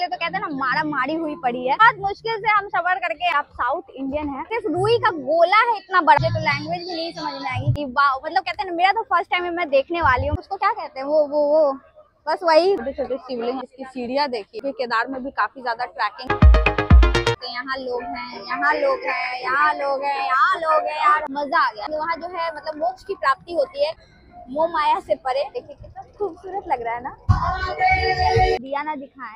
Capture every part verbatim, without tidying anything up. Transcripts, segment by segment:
लिए तो कहते हैं ना मारा मारी हुई पड़ी है। बहुत मुश्किल से हम सफर करके, आप साउथ इंडियन है, सिर्फ रुई का गोला है इतना बड़ा, तो लैंग्वेज भी नहीं समझ में आएगी कि मतलब कहते हैं ना, मेरा तो फर्स्ट टाइम मैं देखने वाली हूँ, उसको क्या कहते हैं वो वो वो बस वही छोटे छोटे शिवलिंग, इसकी सीढ़ियाँ देखिए। केदार में भी काफी ज्यादा ट्रैकिंग, यहाँ लोग हैं, यहाँ लोग हैं, यहाँ लोग हैं, यहाँ लोग हैं यार, मजा आ गया। वहाँ जो है मतलब मोक्ष की प्राप्ति होती है, मोह माया से परे। देखिए कितना खूबसूरत लग रहा है ना, दिया ना दिखाएं।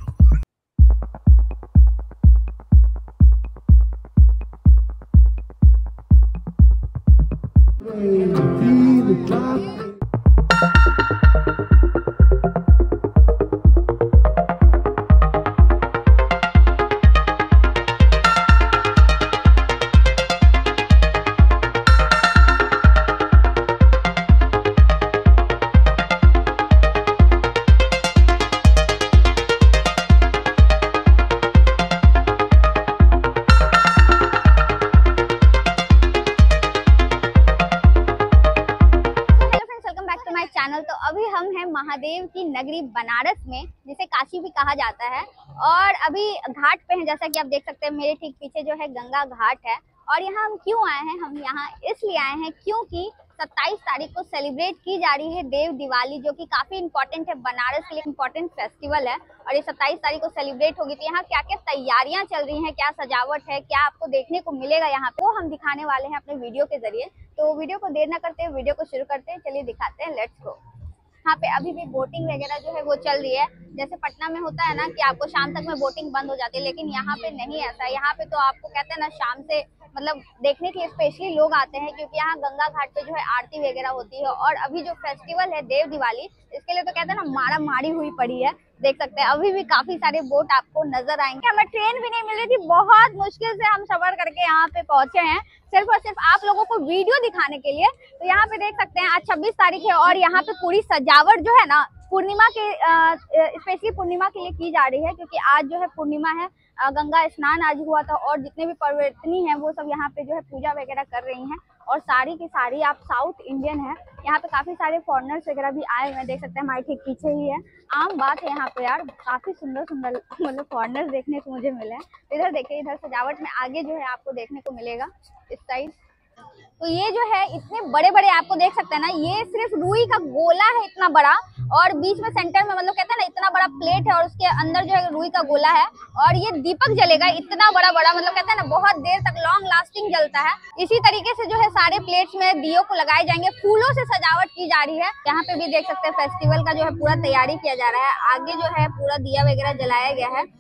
चैनल तो अभी हम हैं महादेव की नगरी बनारस में, जिसे काशी भी कहा जाता है, और अभी घाट पे हैं। जैसा कि आप देख सकते हैं मेरे ठीक पीछे जो है गंगा घाट है। और यहाँ हम क्यों आए हैं? हम यहाँ इसलिए आए हैं क्योंकि सत्ताईस तारीख को सेलिब्रेट की जा रही है देव दिवाली, जो कि काफी इंपॉर्टेंट है, बनारस के लिए इंपॉर्टेंट फेस्टिवल है। और ये सत्ताईस तारीख को सेलिब्रेट होगी, तो यहाँ क्या क्या तैयारियां चल रही हैं, क्या सजावट है, क्या आपको देखने को मिलेगा यहाँ पे, वो हम दिखाने वाले हैं अपने वीडियो के जरिए। तो वीडियो को देर न करते हैं, वीडियो को शुरू करते हैं, चलिए दिखाते हैं, लेट्स गो। यहाँ पे अभी भी बोटिंग वगैरह जो है वो चल रही है। जैसे पटना में होता है ना कि आपको शाम तक में बोटिंग बंद हो जाती है, लेकिन यहाँ पे नहीं ऐसा है। यहाँ पे तो आपको कहते हैं ना शाम से मतलब देखने के लिए स्पेशली लोग आते हैं, क्योंकि यहाँ गंगा घाट पे जो है आरती वगैरह होती है। और अभी जो फेस्टिवल है देव दिवाली, इसके लिए तो कहते हैं ना मारा मारी हुई पड़ी है। देख सकते हैं अभी भी काफी सारे बोट आपको नजर आएंगे। हमें ट्रेन भी नहीं मिल रही थी, बहुत मुश्किल से हम सफर करके यहाँ पे पहुंचे हैं, सिर्फ और सिर्फ आप लोगों को वीडियो दिखाने के लिए। तो यहाँ पे देख सकते हैं आज छब्बीस तारीख है, और यहाँ पे पूरी सजावट जो है ना पूर्णिमा के स्पेशली पूर्णिमा के लिए की जा रही है, क्योंकि आज जो है पूर्णिमा है, गंगा स्नान आज हुआ था, और जितने भी पर्वतनी हैं वो सब यहाँ पे जो है पूजा वगैरह कर रही हैं। और सारी की सारी आप साउथ इंडियन है। यहाँ पे काफी सारे फॉरेनर्स वगैरह भी आए हुए हैं, देख सकते हैं हमारे ठीक पीछे ही है। आम बात है यहाँ पे यार, काफी सुंदर सुंदर मतलब फॉरेनर्स देखने को मुझे मिले हैं। इधर देखिए, इधर सजावट में आगे जो है आपको देखने को मिलेगा इस साइड। तो ये जो है इतने बड़े बड़े आपको देख सकते हैं ना, ये सिर्फ रुई का गोला है इतना बड़ा, और बीच में सेंटर में मतलब कहते हैं ना इतना बड़ा प्लेट है, और उसके अंदर जो है रुई का गोला है, और ये दीपक जलेगा इतना बड़ा बड़ा, मतलब कहते हैं ना बहुत देर तक लॉन्ग लास्टिंग जलता है। इसी तरीके से जो है सारे प्लेट्स में दियों को लगाए जाएंगे, फूलों से सजावट की जा रही है। यहाँ पे भी देख सकते हैं फेस्टिवल का जो है पूरा तैयारी किया जा रहा है। आगे जो है पूरा दिया वगैरह जलाया गया है।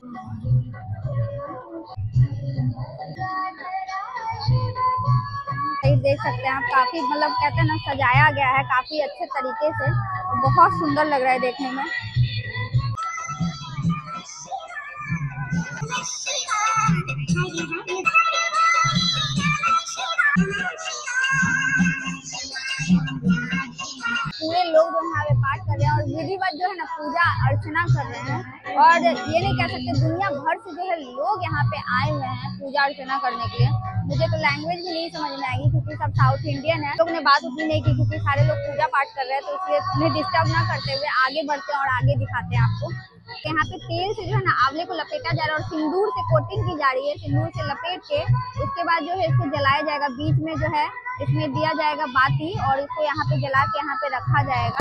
देख सकते हैं आप, काफी मतलब कहते हैं ना सजाया गया है काफी अच्छे तरीके से, बहुत सुंदर लग रहा है देखने में। पूरे लोग जो यहाँ पे पाठ कर रहे हैं, और विधिवत जो है ना पूजा अर्चना कर रहे हैं। और ये नहीं कह सकते, दुनिया भर से जो है लोग यहाँ पे आए हुए हैं पूजा अर्चना करने के लिए। मुझे तो लैंग्वेज भी नहीं समझ में आएगी, क्योंकि सब साउथ इंडियन है। लोग ने बात उतनी नहीं की, क्योंकि सारे लोग पूजा पाठ कर रहे हैं, तो इसलिए उन्हें डिस्टर्ब ना करते हुए आगे बढ़ते हैं और आगे दिखाते हैं आपको। यहाँ पे तेल से जो है ना आंवले को लपेटा जा रहा है, और सिंदूर से कोटिंग की जा रही है। सिंदूर से लपेट के उसके बाद जो है इसको जलाया जाएगा। बीच में जो है इसमें दिया जाएगा बाती, और इसको यहाँ पे जला के यहाँ पे रखा जाएगा।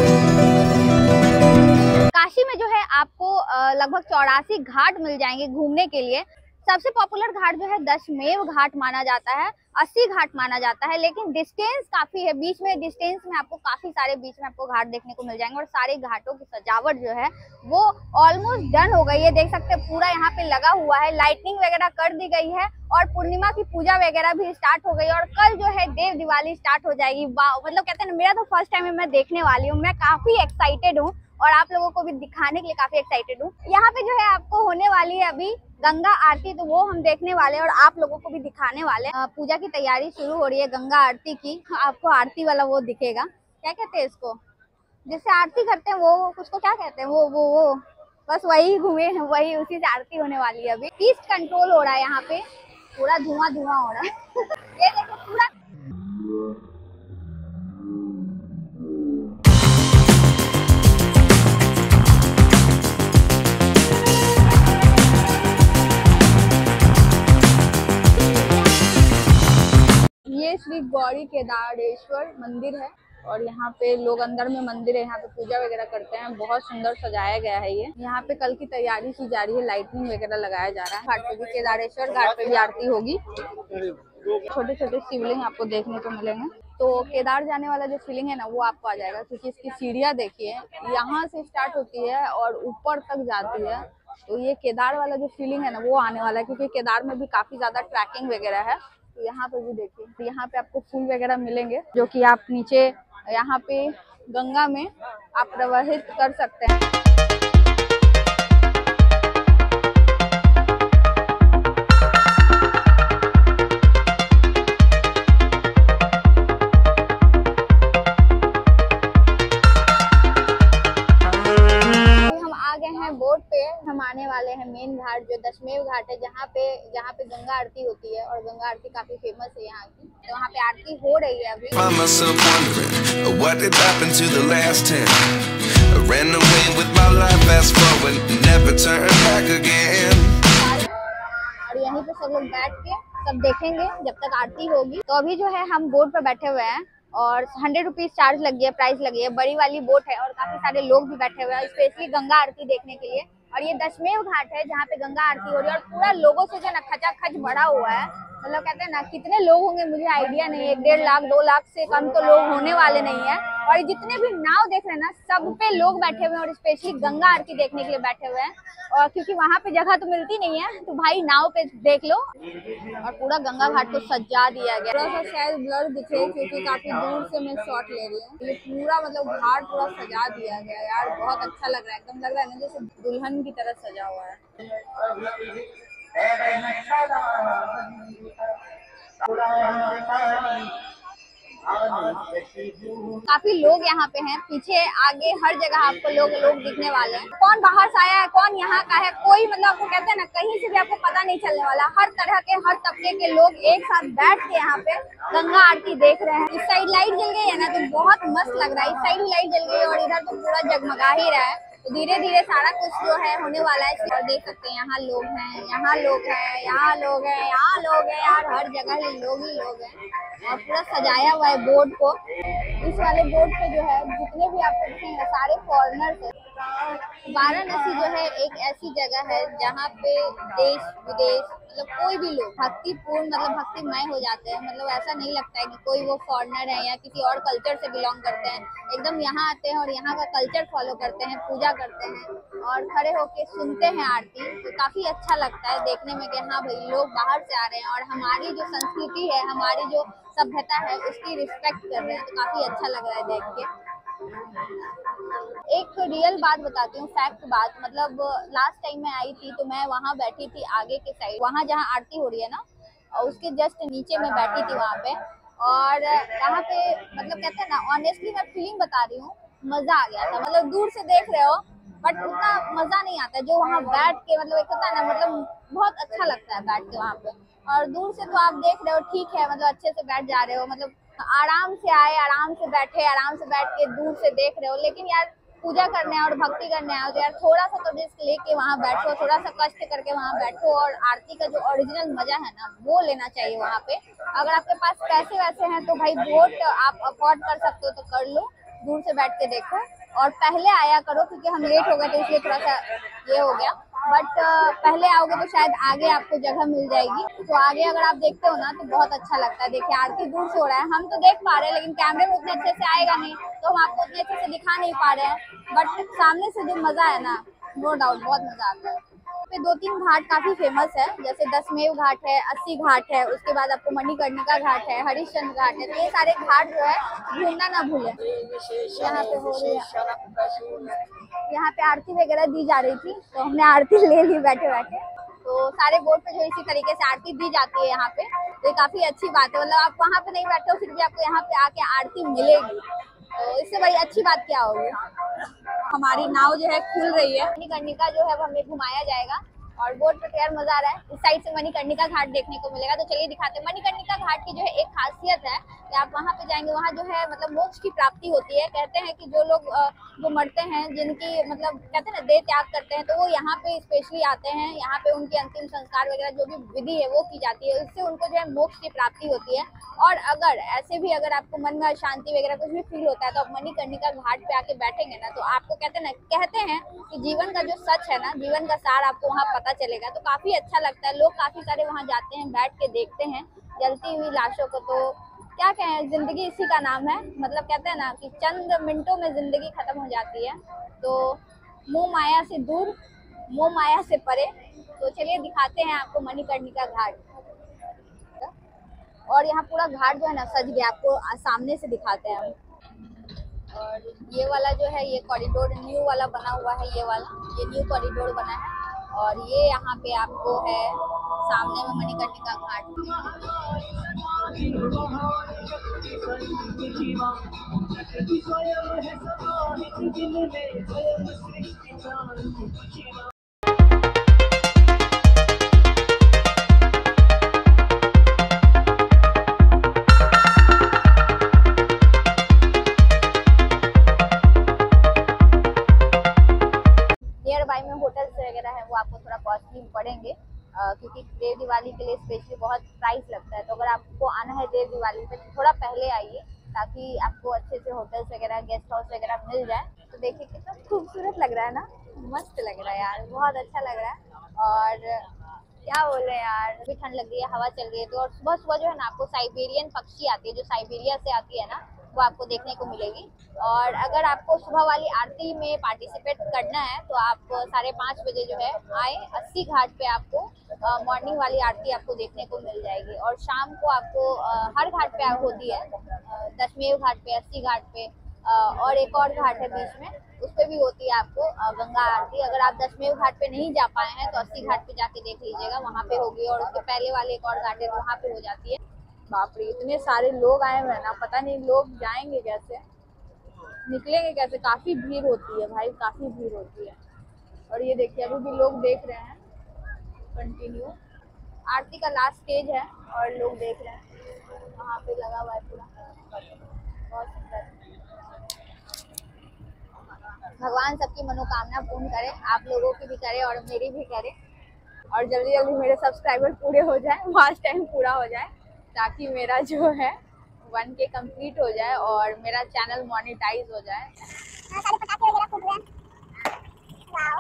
काशी में जो है आपको लगभग चौरासी घाट मिल जाएंगे घूमने के लिए। सबसे पॉपुलर घाट जो है दशमेव घाट माना जाता है, अस्सी घाट माना जाता है, लेकिन डिस्टेंस काफी है। बीच में डिस्टेंस में आपको काफी सारे बीच में आपको घाट देखने को मिल जाएंगे, और सारे घाटों की सजावट जो है वो ऑलमोस्ट डन हो गई है। देख सकते हैं पूरा यहाँ पे लगा हुआ है, लाइटनिंग वगैरह कर दी गई है, और पूर्णिमा की पूजा वगैरह भी स्टार्ट हो गई, और कल जो है देव दिवाली स्टार्ट हो जाएगी। मतलब कहते हैं ना, मेरा तो फर्स्ट टाइम मैं देखने वाली हूँ, मैं काफी एक्साइटेड हूँ, और आप लोगों को भी दिखाने के लिए काफी एक्साइटेड हूँ। यहाँ पे जो है आपको होने वाली है अभी गंगा आरती, तो वो हम देखने वाले हैं और आप लोगों को भी दिखाने वाले हैं। पूजा की तैयारी शुरू हो रही है गंगा आरती की। आपको आरती वाला वो दिखेगा, क्या कहते हैं इसको, जिससे आरती करते हैं वो, उसको क्या कहते हैं वो वो वो बस वही घूमे, वही उसी से आरती होने वाली है। अभी पीस कंट्रोल हो रहा है, यहाँ पे पूरा धुआं धुआं हो रहा है। ये देखो पूरा श्री गौरी केदारेश्वर मंदिर है और यहाँ पे लोग अंदर में मंदिर है, यहाँ पे पूजा वगैरह करते हैं। बहुत सुंदर सजाया गया है ये। यहाँ पे कल की तैयारी की जा रही है, लाइटिंग वगैरह लगाया जा रहा है। घाट पे भी केदारेश्वर घाट पे भी आरती होगी। छोटे छोटे शिवलिंग आपको देखने को मिलेंगे। तो केदार जाने वाला जो फीलिंग है ना वो आपको आ जाएगा, क्योंकि इसकी सीढ़ियाँ देखिए यहाँ से स्टार्ट होती है और ऊपर तक जाती है। तो ये केदार वाला जो फीलिंग है ना वो आने वाला है, क्योंकि केदार में भी काफी ज्यादा ट्रैकिंग वगैरह है। तो यहाँ पे भी देखिए, यहाँ पे आपको फूल वगैरह मिलेंगे जो कि आप नीचे यहाँ पे गंगा में आप प्रवाहित कर सकते हैं। बोट पे हम आने वाले हैं मेन घाट, जो दशमेव घाट है, जहाँ पे जहाँ पे गंगा आरती होती है और गंगा आरती काफी फेमस है यहाँ की। तो वहाँ पे आरती हो रही है अभी। और यहीं पे सब लोग बैठ के सब देखेंगे जब तक आरती होगी। तो अभी जो है हम बोट पे बैठे हुए हैं और हंड्रेड रुपीज चार्ज लगी है, प्राइस लगी है। बड़ी वाली बोट है और काफी सारे लोग भी बैठे हुए हैं स्पेशली गंगा आरती देखने के लिए। और ये दशमेव घाट है जहाँ पे गंगा आरती हो रही है और पूरा लोगों से जो ना खचाखच भरा हुआ है। मतलब कहते हैं ना, कितने लोग होंगे मुझे आइडिया नहीं है, एक डेढ़ लाख दो लाख से कम तो लोग होने वाले नहीं है। और जितने भी नाव देख रहे हैं ना, सब पे लोग बैठे हुए हैं और स्पेशली गंगा आरती देखने के लिए बैठे हुए हैं। और क्योंकि वहाँ पे जगह तो मिलती नहीं है, तो भाई नाव पे देख लो। और पूरा गंगा घाट को सजा दिया गया। थोड़ा सा शायद ब्लर दिखे क्योंकि काफी दूर से मैं शॉट ले रही हूँ। ये पूरा मतलब घाट पूरा सजा दिया गया यार, बहुत अच्छा लग रहा है। एकदम लग रहा है ना जैसे दुल्हन की तरह सजा हुआ है। काफी लोग यहाँ पे हैं, पीछे आगे हर जगह आपको लोग लोग दिखने वाले हैं। कौन बाहर से आया है, कौन यहाँ का है, कोई मतलब आपको कहते हैं ना, कहीं से भी आपको पता नहीं चलने वाला। हर तरह के हर तबके के लोग एक साथ बैठ के यहाँ पे गंगा आरती देख रहे हैं। इस साइड लाइट जल गई है ना तो बहुत मस्त लग रहा है। इस साइड भी लाइट जल गई और इधर तो पूरा जगमगा ही रहा है। तो धीरे धीरे सारा कुछ जो है होने वाला है। और देख सकते हैं यहाँ लोग हैं, यहाँ लोग हैं, यहाँ लोग हैं, यहाँ लोग हैं यार, हर जगह ही लोग ही लोग हैं। और पूरा सजाया हुआ है बोट को। इस वाले बोट पे जो है जितने भी आपको दिखेंगे सारे फॉरेनर्स हैं। वाराणसी जो है एक ऐसी जगह है जहाँ पे देश विदेश मतलब कोई भी लोग भक्तिपूर्ण मतलब भक्तिमय हो जाते हैं। मतलब ऐसा नहीं लगता है कि कोई वो फॉरेनर है या किसी और कल्चर से बिलोंग करते हैं। एकदम यहाँ आते हैं और यहाँ का कल्चर फॉलो करते हैं, पूजा करते हैं और खड़े होके सुनते हैं आरती। तो काफी अच्छा लगता है देखने में कि हाँ भाई लोग बाहर से आ रहे हैं और हमारी जो संस्कृति है, हमारी जो सभ्यता है उसकी रिस्पेक्ट कर रहे हैं। तो काफी अच्छा लग रहा है देख के। एक रियल बात बताती हूँ, फैक्ट बात। मतलब लास्ट टाइम मैं आई थी तो मैं वहाँ बैठी थी आगे के साइड, वहाँ जहाँ आरती हो रही है ना, और उसके जस्ट नीचे मैं बैठी थी वहाँ पे। और यहाँ पे मतलब कहते हैं ना, ऑनेस्टली मैं फीलिंग बता रही हूँ, मजा आ गया था। मतलब दूर से देख रहे हो बट उतना मजा नहीं आता जो वहाँ बैठ के। मतलब एक होता है ना, मतलब बहुत अच्छा लगता है बैठ के वहाँ पे। और दूर से तो आप देख रहे हो ठीक है, मतलब अच्छे से बैठ जा रहे हो, मतलब आराम से आए, आराम से बैठे, आराम से बैठ के दूर से देख रहे हो। लेकिन यार पूजा करने और भक्ति करने आओ तो यार थोड़ा सा तो रिस्क लेके वहाँ बैठो, थोड़ा सा कष्ट करके वहाँ बैठो और आरती का जो ओरिजिनल मजा है ना वो लेना चाहिए वहाँ पे। अगर आपके पास पैसे वैसे हैं तो भाई बोट आप अफोर्ड कर सकते हो तो कर लो, दूर से बैठ के देखो। और पहले आया करो क्योंकि हम लेट हो गए तो इसलिए थोड़ा सा ये हो गया। बट पहले आओगे तो शायद आगे आपको जगह मिल जाएगी। तो आगे अगर आप देखते हो ना तो बहुत अच्छा लगता है। देखिए आरती दूर से हो रहा है, हम तो देख पा रहे हैं लेकिन कैमरे में उतने अच्छे से आएगा नहीं तो हम आपको उतने अच्छे से दिखा नहीं पा रहे हैं। बट सामने से जो मजा है ना, नो डाउट बहुत मजा आता है। पे दो तीन घाट काफी फेमस है, जैसे दशमेव घाट है, अस्सी घाट है, उसके बाद आपको मणिकर्णिका घाट है, हरिश्चंद्र घाट है। तो ये सारे घाट जो है घूमना ना भूलें। यहाँ पे हो रही है, यहाँ पे आरती वगैरह दी जा रही थी तो हमने आरती ले ली बैठे बैठे। तो सारे बोट पे जो इसी तरीके से आरती दी जाती है यहाँ पे, तो ये काफी अच्छी बात है। मतलब आप वहाँ पे नहीं बैठे हो फिर भी आपको यहाँ पे आके आरती मिलेगी, तो इससे बड़ी अच्छी बात क्या होगी। हमारी नाव जो है खुल रही है, मणिकर्णिका जो है वो हमें घुमाया जाएगा। और बोट पे तो यार मजा आ रहा है। इस साइड से मणिकर्णिका घाट देखने को मिलेगा, तो चलिए दिखाते हैं। मणिकर्णिका घाट की जो है एक खासियत है कि आप वहाँ पे जाएंगे, वहाँ जो है मतलब मोक्ष की प्राप्ति होती है। कहते हैं कि जो लोग जो मरते हैं, जिनकी मतलब कहते हैं ना देह त्याग करते हैं, तो वो यहाँ पे स्पेशली आते हैं। यहाँ पे उनके अंतिम संस्कार वगैरह जो भी विधि है वो की जाती है, इससे उनको जो है मोक्ष की प्राप्ति होती है। और अगर ऐसे भी अगर आपको मन में शांति वगैरह कुछ भी फील होता है, तो आप मणिकर्णिका घाट पे आके बैठेंगे ना, तो आपको कहते हैं ना कहते हैं कि जीवन का जो सच है ना, जीवन का सार आपको वहाँ पता चलेगा। तो काफी अच्छा लगता है। लोग काफी सारे वहाँ जाते हैं, बैठ के देखते हैं जलती हुई लाशों को। तो क्या कहें, जिंदगी इसी का नाम है। मतलब कहते हैं ना कि चंद मिनटों में जिंदगी खत्म हो जाती है। तो मोह माया से दूर, मोह माया से परे। तो चलिए दिखाते हैं आपको मणिकर्णिका घाट। और यहाँ पूरा घाट जो है ना सज गया, आपको सामने से दिखाते हैं हम। और ये वाला जो है ये कॉरिडोर न्यू वाला बना हुआ है, ये वाला ये न्यू कॉरिडोर बना है। और ये यहाँ पे आपको है सामने में मणिकर्णिका घाट। नियर बाय में होटल्स वगैरह है, वो आपको थोड़ा कॉस्टली पड़ेंगे, आ, क्योंकि देव दिवाली के लिए स्पेशली बहुत प्राइस लगता है। तो अगर आपको आना है देव दिवाली पे, तो थोड़ा पहले आइए, ताकि आपको अच्छे से होटल्स वगैरह गेस्ट हाउस वगैरह मिल जाए। तो देखिए कितना खूबसूरत लग रहा है ना, मस्त लग रहा है यार, बहुत अच्छा लग रहा है। और क्या बोले यार, अभी ठंड लग रही है, हवा चल रही है। तो और सुबह सुबह जो है ना आपको साइबेरियन पक्षी आती है, जो साइबेरिया से आती है ना, वो आपको देखने को मिलेगी। और अगर आपको सुबह वाली आरती में पार्टिसिपेट करना है, तो आप साढ़े पाँच बजे जो है आए, अस्सी घाट पे आपको मॉर्निंग वाली आरती आपको देखने को मिल जाएगी। और शाम को आपको आ, हर घाट पे होती है, दशमेव घाट पे, अस्सी घाट पे, आ, और एक और घाट है बीच में, उस पर भी होती है आपको गंगा आरती। अगर आप दशमेव घाट पे नहीं जा पाए हैं, तो अस्सी घाट पे जाके देख लीजिएगा, वहाँ पे होगी। और उसके पहले वाले एक और घाट है, वहाँ पे हो जाती है। बाप रे, इतने सारे लोग आए हुए हैं ना, पता नहीं लोग जाएंगे कैसे, निकलेंगे कैसे। काफी भीड़ होती है भाई, काफी भीड़ होती है। और ये देखिए अभी भी लोग देख रहे हैं कंटिन्यू। आरती का लास्ट स्टेज है और लोग देख रहे हैं, वहाँ पे लगा हुआ है पूरा, बहुत सुंदर। भगवान सबकी मनोकामना पूर्ण करे, आप लोगों की भी करे और मेरी भी करे। और जल्दी जल्दी मेरे सब्सक्राइबर पूरे हो जाए, वॉच टाइम पूरा हो जाए, ताकि मेरा जो है वन के कंप्लीट हो जाए और मेरा चैनल मोनेटाइज हो जाए। सारे पटाखे वगैरह फूट रहे हैं। वाओ।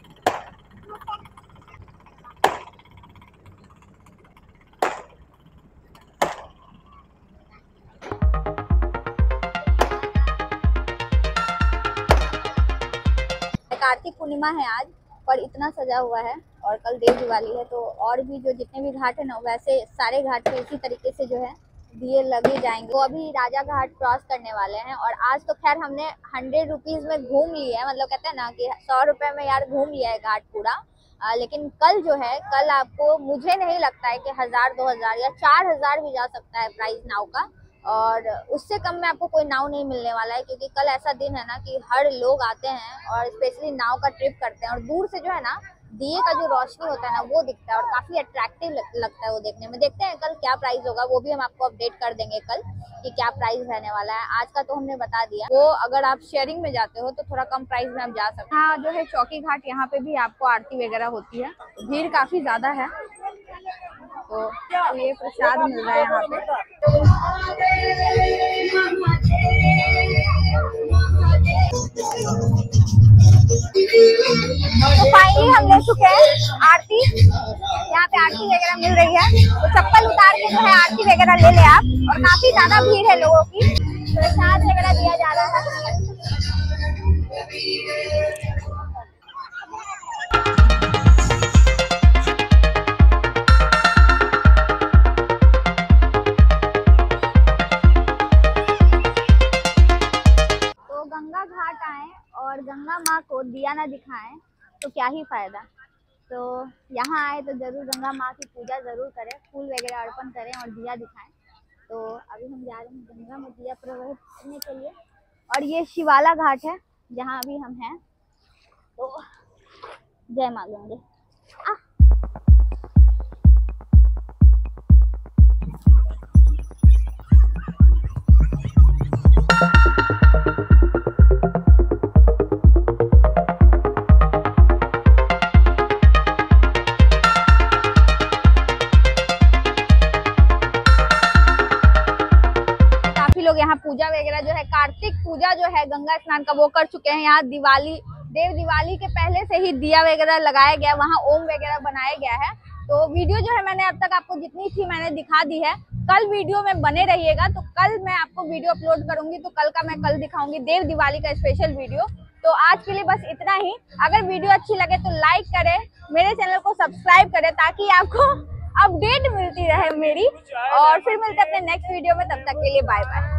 कार्तिक पूर्णिमा है आज, और इतना सजा हुआ है। और कल देव दिवाली है, तो और भी जो जितने भी घाट है ना, वैसे सारे घाट पे इसी तरीके से जो है दिए लगे जाएंगे। तो अभी राजा घाट क्रॉस करने वाले हैं। और आज तो खैर हमने हंड्रेड रुपीज में घूम लिया है, मतलब कहते हैं ना कि सौ रुपए में यार घूम लिया है घाट पूरा। आ, लेकिन कल जो है, कल आपको मुझे नहीं लगता है कि हजार दो हजार या चार हजार भी जा सकता है प्राइस नाव का। और उससे कम में आपको कोई नाव नहीं मिलने वाला है, क्योंकि कल ऐसा दिन है ना कि हर लोग आते हैं और स्पेशली नाव का ट्रिप करते हैं। और दूर से जो है ना दिए का जो रोशनी होता है ना, वो दिखता है और काफी अट्रैक्टिव लगता है वो देखने में। देखते हैं कल क्या प्राइस होगा, वो भी हम आपको अपडेट कर देंगे कल कि क्या प्राइस रहने वाला है। आज का तो हमने बता दिया। वो अगर आप शेयरिंग में जाते हो तो थोड़ा कम प्राइस में आप जा सकते हैं। हाँ, जो है चौकी घाट, यहाँ पे भी आपको आरती वगैरह होती है, भीड़ काफी ज्यादा है। तो ये प्रसाद मिल रहा है यहाँ पे। तो फाइनली हम ले चुके हैं आरती, यहाँ पे आरती वगैरह मिल रही है। तो चप्पल उतार के जो है आरती वगैरह ले ले आप। और काफी ज्यादा भीड़ है लोगों की, प्रसाद वगैरह दिया जा रहा है। तो गंगा घाट आए और गंगा माँ को दिया ना दिखाएं तो क्या ही फायदा। तो यहाँ आए तो जरूर गंगा माँ की पूजा जरूर करें, फूल वगैरह अर्पण करें और दिया दिखाएं। तो अभी हम जा रहे हैं गंगा में दिया प्रवाहित करने के लिए। और ये शिवाला घाट है जहाँ अभी हम हैं। तो जय माँ गंगे। यहाँ पूजा वगैरह जो है, कार्तिक पूजा जो है गंगा स्नान का, वो कर चुके हैं। यहाँ दिवाली, देव दिवाली के पहले से ही दिया वगैरह लगाया गया, वहाँ ओम वगैरह बनाया गया है। तो वीडियो जो है मैंने अब तक आपको जितनी थी मैंने दिखा दी है। कल वीडियो में बने रहिएगा, तो कल मैं आपको वीडियो अपलोड करूंगी, तो कल का मैं कल दिखाऊंगी देव दिवाली का स्पेशल वीडियो। तो आज के लिए बस इतना ही। अगर वीडियो अच्छी लगे तो लाइक करें, मेरे चैनल को सब्सक्राइब करें ताकि आपको अपडेट मिलती रहे मेरी। और फिर मिलते हैं अपने नेक्स्ट वीडियो में, तब तक के लिए बाय बाय।